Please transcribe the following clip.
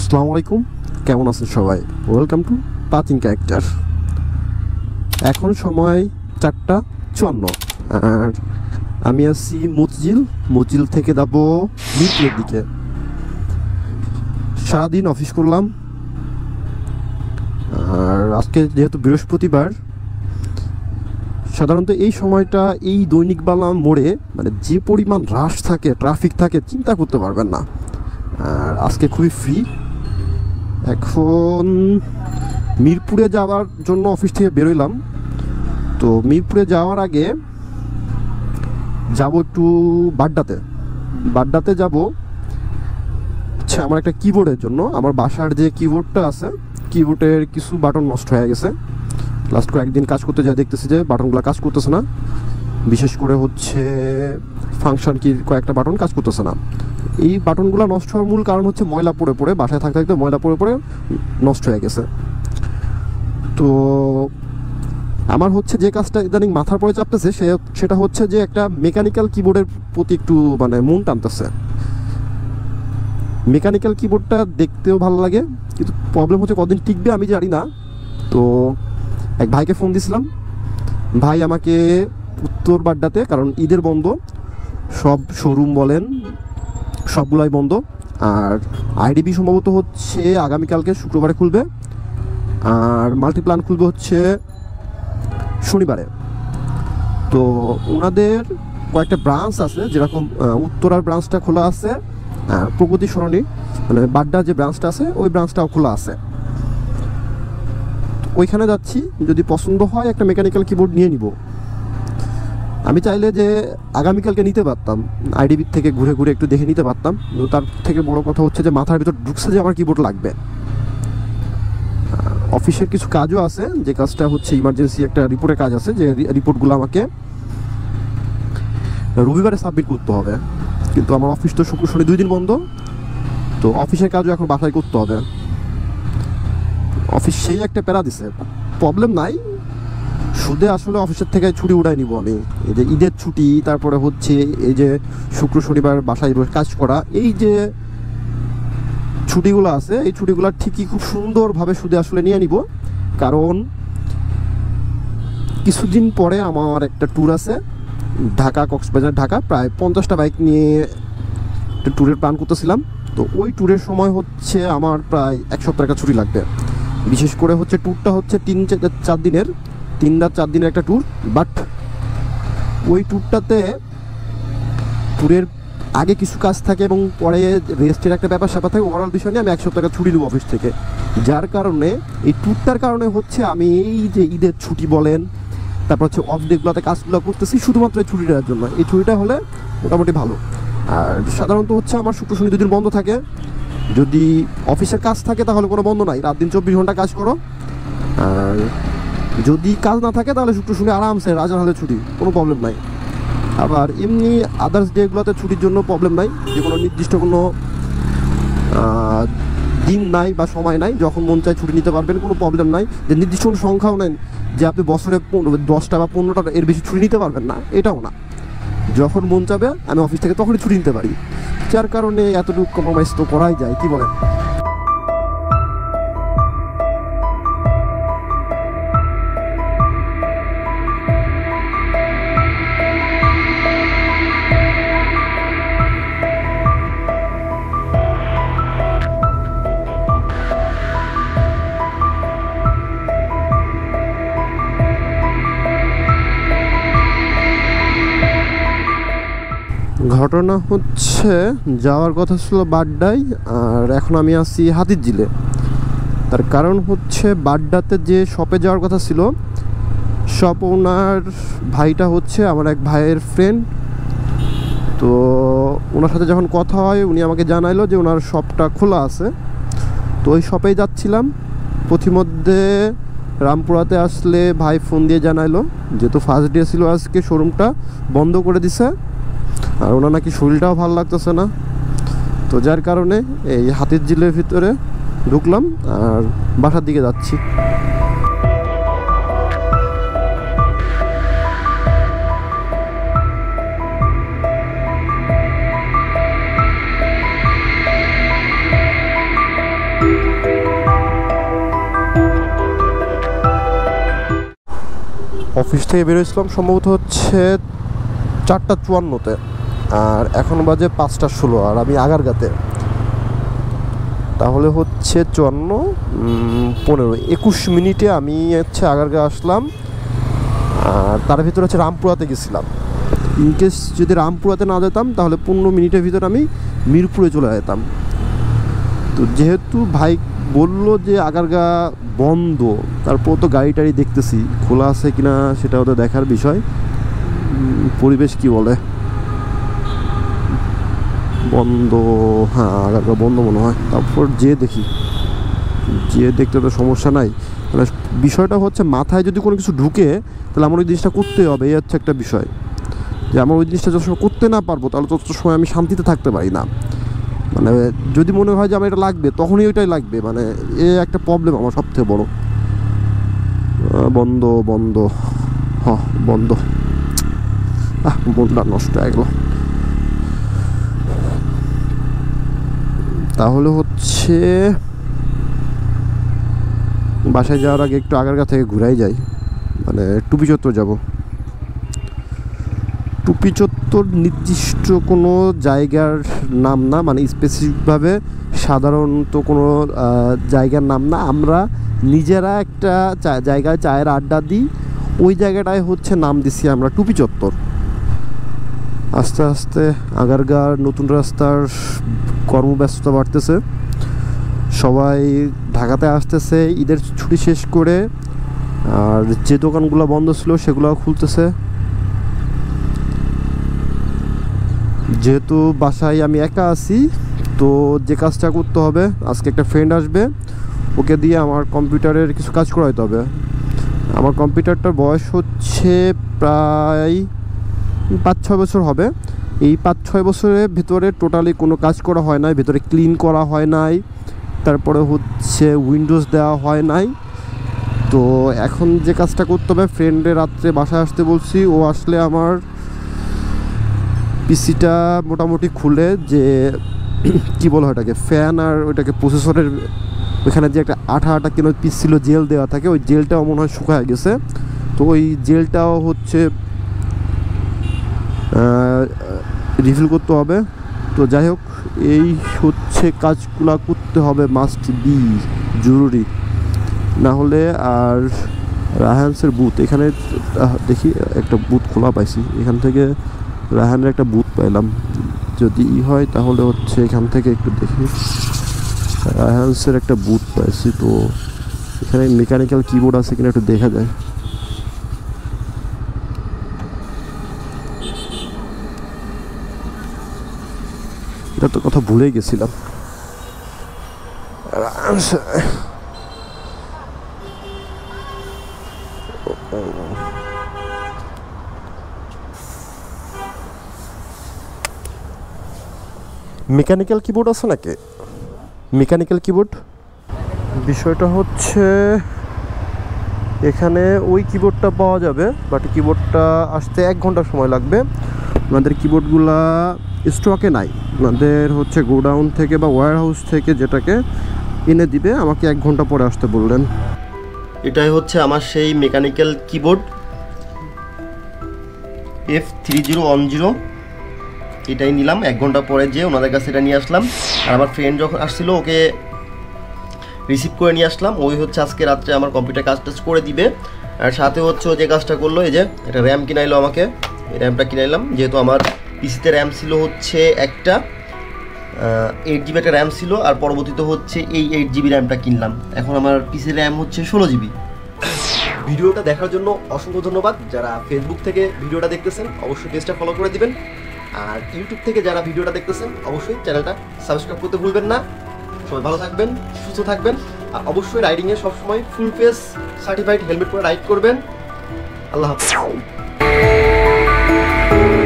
আসসালামু আলাইকুম, কেমন আছেন সবাই? Welcome to patching character. এখন সময় 4:54 আর আমি আছি মতিঝিল থেকে যাবো মিরপুরের দিকে। সারাদিন অফিস করলাম, আর আজকে যেহেতু বৃহস্পতিবার, সাধারণত এই সময়টা এই দৈনিকবালা মোড়ে মানে যে পরিমাণ রাশ থাকে, ট্রাফিক থাকে, চিন্তা করতে পারবেন না। আর আজকে খুবই ফ্রি। এখন মিরপুরে যাওয়ার জন্য অফিস থেকে বেরোইলাম। তো মিরপুরে যাওয়ার আগে যাব একটু বাড্ডাতে যাব হচ্ছে আমার একটা কিবোর্ডের জন্য। আমার বাসার যে কিবোর্ডটা আছে, কিবোর্ডের কিছু বাটন নষ্ট হয়ে গেছে। লাস্ট কয়েকদিন কাজ করতে যা দেখতেছি যে বাটনগুলো কাজ করতেছে না, বিশেষ করে হচ্ছে ফাংশন কির কয়েকটা বাটন কাজ করতেছে না। এই বাটনগুলো নষ্ট হওয়ার মূল কারণ হচ্ছে ময়লা পড়ে বাসায় থাকতে থাকতে ময়লা পড়ে নষ্ট হয়ে গেছে। তো আমার হচ্ছে যে কাজটা ইদানিং মাথার পরে চাপতেছে সেটা হচ্ছে যে একটা মেকানিক্যাল কিবোর্ডের প্রতি একটু মানে মন টানতেছে। মেকানিক্যাল কিবোর্ডটা দেখতেও ভালো লাগে, কিন্তু প্রবলেম হচ্ছে কদিন টিকবে আমি জানি না। তো এক ভাইকে ফোন দিয়েছিলাম, ভাই আমাকে উত্তর বাড্ডাতে, কারণ ঈদের বন্ধ, সব শোরুম বলেন সবগুলাই বন্ধ, আর আইডিবি সম্ভবত হচ্ছে আগামীকালকে শুক্রবারে খুলবে, আর মাল্টিপ্ল্যান খুলবে হচ্ছে শনিবারে। তো ওনাদের কয়েকটা ব্রাঞ্চ আছে, যেরকম উত্তরার ব্রাঞ্চটা খোলা আছে, প্রগতি সরণি মানে বাড্ডা যে ব্রাঞ্চটা আছে ওই ব্রাঞ্চটাও খোলা আছে। ওইখানে যাচ্ছি, যদি পছন্দ হয় একটা মেকানিক্যাল কিবোর্ড নিয়ে নিব। আমি চাইলে যে আগামীকালকে নিতে পারতাম, আইডিবি থেকে ঘুরে ঘুরে একটু দেখে নিতে পারতাম, কিন্তু তার থেকে বড় কথা হচ্ছে যে মাথার ভিতর ঢুকছে যে আমার কিবোর্ড লাগবে। অফিসের কিছু কাজও আছে, যে কাজটা হচ্ছে ইমার্জেন্সি একটা রিপোর্টের কাজ আছে, যে রিপোর্টগুলো আমাকে রবিবারে সাবমিট করতে হবে। কিন্তু আমার অফিস তো শুক্র শনি 2 দিন বন্ধ, তো অফিসের কাজও এখন বাসায় করতে হবে। অফিস সেই একটা প্যারা দিছে। প্রবলেম নাই, সুদে আসলে অফিসের থেকে ছুটি উঠাই নিব আমি। এই যে ঈদের ছুটি, তারপরে হচ্ছে এই যে শুক্র শনিবার বাসায় কাজ করা, এই যে ছুটিগুলো আছে, এই ছুটিগুলো ঠিকই খুব সুন্দরভাবে সুদে আসলে নিয়ে নিব। কারণ কিছুদিন পরে আমার একটা ট্যুর আছে, কক্সবাজার ঢাকা, প্রায় 50টা বাইক নিয়ে একটা ট্যুরের প্ল্যান করতেছিলাম। তো ওই ট্যুরের সময় হচ্ছে আমার প্রায় 1 সপ্তাহ একটা ছুটি লাগবে। বিশেষ করে হচ্ছে ট্যুরটা হচ্ছে 3-4 দিনের, 3 রাত 4 দিনের একটা ট্যুর। বাট ওই ট্যুরের আগে কিছু কাজ থাকে এবং পরে রেস্টের একটা ব্যাপার স্যাপার থাকে। ওভারঅল বিষয় নিয়ে আমি 1 সপ্তাহ ছুটি নেব অফিস থেকে। যার কারণে এই ট্যুরটার কারণে হচ্ছে আমি এই যে ঈদের ছুটি বলেন, তারপর হচ্ছে অফ ডেগুলোতে কাজগুলো করতেছি শুধুমাত্র এই ছুটিটার জন্য। এই ছুটিটা হলে মোটামুটি ভালো। আর সাধারণত হচ্ছে আমার শুক্র শনি 2 দিন বন্ধ থাকে। যদি অফিসের কাজ থাকে তাহলে কোনো বন্ধ নাই, রাত দিন 24 ঘন্টা কাজ করো। আর যদি কাজ না থাকে তাহলে শুক্র শনি আরামসে রাজার হালে ছুটি, কোনো প্রবলেম নাই। আবার এমনি আদার্স ডেগুলোতে ছুটির জন্য প্রবলেম নাই, যে কোনো নির্দিষ্ট কোনো দিন নাই বা সময় নাই, যখন মন চায় ছুটি নিতে পারবেন, কোনো প্রবলেম নাই। যে নির্দিষ্ট কোনো সংখ্যাও নেন যে আপনি বছরে 10টা বা 15টা এর বেশি ছুটি নিতে পারবেন না, এটাও না। যখন মন চাবে আমি অফিস থেকে তখনই ছুটি নিতে পারি। যার কারণে এতটুকু কম্প্রোমাইজ তো করাই যায়, কি বলেন? ঘটনা হচ্ছে যাওয়ার কথা ছিল বাড্ডায়, আর এখন আমি আছি হাতিরঝিলে। তার কারণ হচ্ছে বাড্ডাতে যে শপে যাওয়ার কথা ছিল, শপ ওনার ভাইটা হচ্ছে আমার এক ভাইয়ের ফ্রেন্ড। তো ওনার সাথে যখন কথা হয়, উনি আমাকে জানাইলো যে ওনার শপটা খোলা আছে। তো ওই শপেই যাচ্ছিলাম। পথিমধ্যে রামপুরাতে আসলে ভাই ফোন দিয়ে জানাইলো যেহেতু ফার্স্ট ডে ছিল আজকে, শোরুমটা বন্ধ করে দিছে, আর ওনার নাকি শরীরটাও ভালো লাগতেছে না। তো যার কারণে এই হাতিরঝিলের ভিতরে ঢুকলাম আর বাসার দিকে যাচ্ছি। অফিস থেকে বেরোয়েছিলাম সম্ভবত হচ্ছে 4:54-তে, আর এখন বাজে 5:16, আর আমি আগারগাতে। তাহলে হচ্ছে 54, 15, 21 মিনিটে আমি হচ্ছে আগারগা আসলাম। আর তার ভিতরে হচ্ছে রামপুরাতে গেছিলাম। ইনকেস যদি রামপুরাতে না যেতাম তাহলে 15 মিনিটের ভিতরে আমি মিরপুরে চলে যেতাম। তো যেহেতু ভাই বললো যে আগারগা বন্ধ, তারপর তো গাড়ি টাড়ি দেখতেছি খোলা আছে কিনা সেটা ওদের দেখার বিষয়। পরিবেশ কি বলে, বন্ধ, হ্যাঁ আগারগা বন্ধ মনে হয়। তারপর দেখি, দেখতে তো সমস্যা নাই। তাহলে বিষয়টা হচ্ছে মাথায় যদি কোনো কিছু ঢুকে তাহলে আমার ওই জিনিসটা করতে হবে, এই হচ্ছে একটা বিষয়। যে আমার ওই জিনিসটা যত সময় করতে না পারবো তাহলে তত সময় আমি শান্তিতে থাকতে পারি না। মানে যদি মনে হয় যে আমার এটা লাগবে তখনই ওইটাই লাগবে, মানে এ একটা প্রবলেম আমার সবথেকে বড়। বন্ধ বন্ধ, হ্যাঁ বন্ধ, মনটা নষ্ট হয়ে গেল। তাহলে হচ্ছে বাসায় যাওয়ার আগে একটু আগারগা থেকে ঘুরাই যাই, মানে টুপি চত্বর যাব। টুপি চত্বর নির্দিষ্ট কোনো জায়গার নাম না, মানে স্পেসিফিকভাবে সাধারণত কোনো জায়গার নাম না। আমরা নিজেরা একটা জায়গায় চায়ের আড্ডা দিই, ওই জায়গাটায় হচ্ছে নাম দিছি আমরা টুপি চত্বর। আস্তে আস্তে আগারগার নতুন রাস্তার কর্মব্যস্ততা বাড়তেছে, সবাই ঢাকাতে আসতেছে ঈদের ছুটি শেষ করে, আর যে দোকানগুলো বন্ধ ছিল সেগুলো খুলতেছে। যেহেতু বাসায় আমি একা আছি, তো যে কাজটা করতে হবে, আজকে একটা ফ্রেন্ড আসবে, ওকে দিয়ে আমার কম্পিউটারের কিছু কাজ করাইতে হবে। আমার কম্পিউটারটার বয়স হচ্ছে প্রায় 5-6 বছর হবে। এই 5-6 বছরের ভিতরে টোটালি কোনো কাজ করা হয় নাই, ভিতরে ক্লিন করা হয় নাই, তারপরে হচ্ছে উইন্ডোজ দেওয়া হয় নাই। তো এখন যে কাজটা করতে হবে, ফ্রেন্ডে রাত্রে বাসায় আসতে বলছি, ও আসলে আমার পিসিটা মোটামুটি খুলে, যে কি বলা হয় ওটাকে, ফ্যান আর ওইটাকে প্রসেসরের ওইখানে যে একটা আঠা কিনো পিস ছিল, জেল দেওয়া থাকে, ওই জেলটাও মনে হয় শুকায় গেছে। তো ওই জেলটাও হচ্ছে রিফিল করতে হবে। তো যাই হোক, এই হচ্ছে কাজগুলো করতে হবে, মাস্ট বি, জরুরি না হলে। আর রায়হানসের বুথ, এখানে দেখি একটা বুথ খোলা পাইছি, এখান থেকে রায়হানের একটা বুথ পাইলাম। যদি হয় তাহলে হচ্ছে এখান থেকে একটু দেখি, রায়হানসের একটা বুথ পাইছি। তো এখানে মেকানিক্যাল কিবোর্ড আছে কিনা একটু দেখা যায়। এটা তো কথা ভুলেই গেছিলাম। মেকানিক্যাল কিবোর্ড আছে নাকি? মেকানিক্যাল কিবোর্ড বিষয়টা হচ্ছে এখানে ওই কিবোর্ডটা পাওয়া যাবে, বাট কিবোর্ডটা আসতে 1 ঘন্টা সময় লাগবে। আমাদের কিবোর্ডগুলা স্টকে নাই, আমাদের হচ্ছে গোডাউন থেকে বা ওয়্যার হাউস থেকে যেটাকে এনে দিবে, আমাকে 1 ঘন্টা পরে আসতে বললেন। এটাই হচ্ছে আমার সেই মেকানিক্যাল কিবোর্ড F3010, এটাই নিলাম। 1 ঘন্টা পরে যে ওনাদের কাছে এটা নিয়ে আসলাম। আর আমার ফ্রেন্ড যখন আসছিল ওকে রিসিভ করে নিয়ে আসলাম। ওই হচ্ছে আজকে রাত্রে আমার কম্পিউটার কাজ টাজ করে দিবে। আর সাথে হচ্ছে ও যে কাজটা করলো, এই যে একটা র্যাম কিনাইলো আমাকে, এই র্যামটা কিনাইলাম। যেহেতু আমার পিসিতে র্যাম ছিল হচ্ছে একটা 8GB একটা র্যাম ছিল, আর পরবর্তীতে হচ্ছে এই 8GB র্যামটা কিনলাম। এখন আমার পিসির র্যাম হচ্ছে 16GB। ভিডিওটা দেখার জন্য অসংখ্য ধন্যবাদ। যারা ফেসবুক থেকে ভিডিওটা দেখতেছেন অবশ্যই পেজটা ফলো করে দিবেন, আর ইউটিউব থেকে যারা ভিডিওটা দেখতেছেন অবশ্যই চ্যানেলটা সাবস্ক্রাইব করতে ভুলবেন না। সবাই ভালো থাকবেন, সুস্থ থাকবেন, আর অবশ্যই রাইডিংয়ে সবসময় ফুল ফেস সার্টিফাইড হেলমেট পরে রাইড করবেন। আল্লাহ হাফেজ।